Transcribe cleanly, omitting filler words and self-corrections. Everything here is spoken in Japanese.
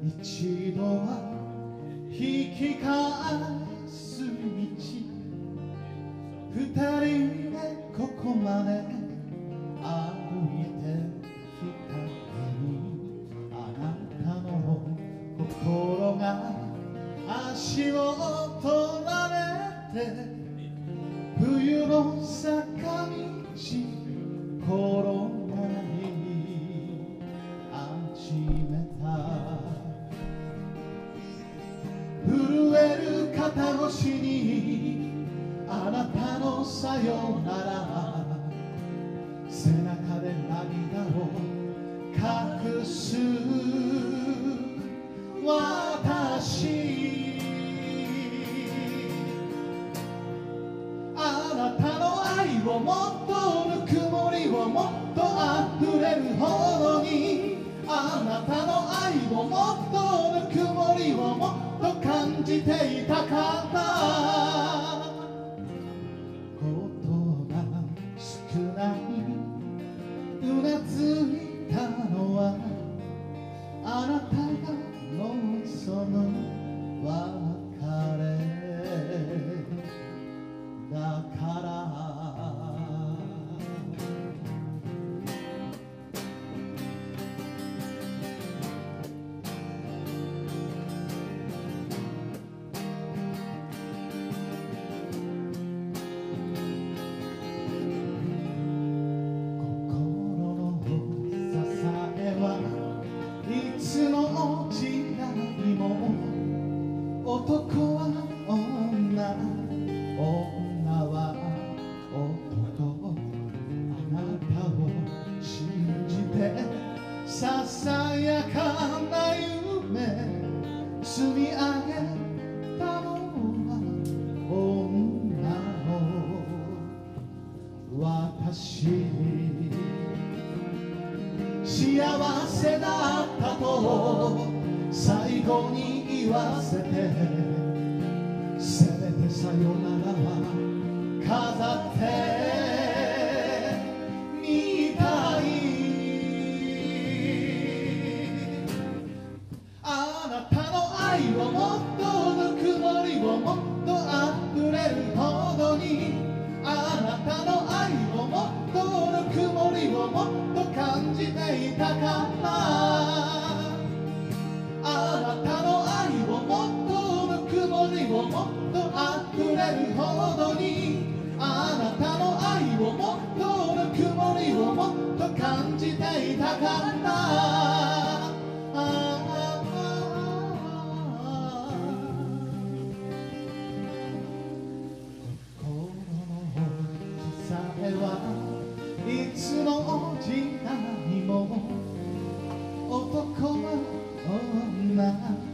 一度は引き返す道、二人でここまで歩いてきたのに、あなたの心が足を取られて冬の坂道転がり始めた。震える肩越しにあなたのさよなら、背中で涙を隠す私、あなたの愛をもっとぬくもりをもっと溢れるほどに、あなたの愛をもっとぬくもりをもっと感じていたかった。ことが少ないうなずいたのは、あなたがもうその別れだから。いつの時代も男は女、女は男、あなたを信じてささやかな夢積み上げたのは女の私、幸せだったと最後に言わせて、せめてさよならは飾ってみたい。あなたの愛をもっとぬくもりをもっと溢れるほどに、あなたの愛をもっとぬくもりをもっと感じていたかった。あなたの愛をもっとぬくもりをもっと溢れるほどに、あなたの愛をもっとぬくもりをもっと感じていたかった。いつの時代も男は女